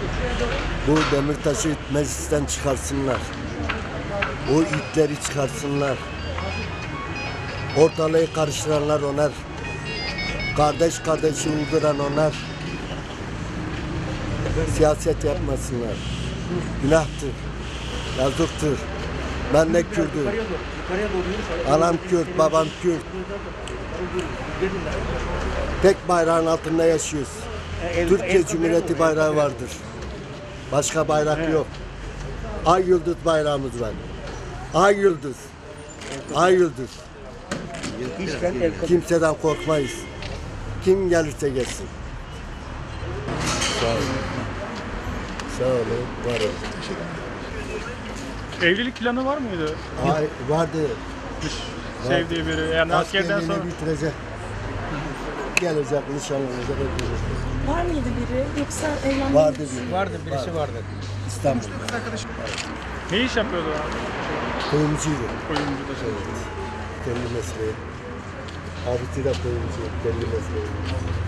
Bu Demirtaş'ı meclisten çıkarsınlar. O itleri çıkarsınlar. Ortalığı karıştıranlar onlar. Kardeş kardeşi öldüren onlar. Siyaset yapmasınlar. Günahtır. Yazıktır. Ben de Kürt'üm. Anam Kürt, babam Kürt. Tek bayrağın altında yaşıyoruz. Türkiye Cumhuriyeti bayrağı vardır. Başka bayrak yok. Ay yıldız bayrağımız var. Ay yıldız. Ay yıldız. Kimseden korkmayız. Kim gelirse gelsin. Sağ olun. Sağ olun. Var olun. Evlilik planı var mıydı? Ay, vardı. Sevdiği biri. Yani askerden sonra. Bitirecek. Gelecek, nişanlanacak. Var mıydı biri yoksa evlenmek? Vardı biri. Vardı, birisi vardı. İstanbul'da. Ne iş yapıyordu abi? Kuyumcuydu. Oyuncu da şey. Kendi mesleği. Abisi de kuyumcu. Kendi mesleği.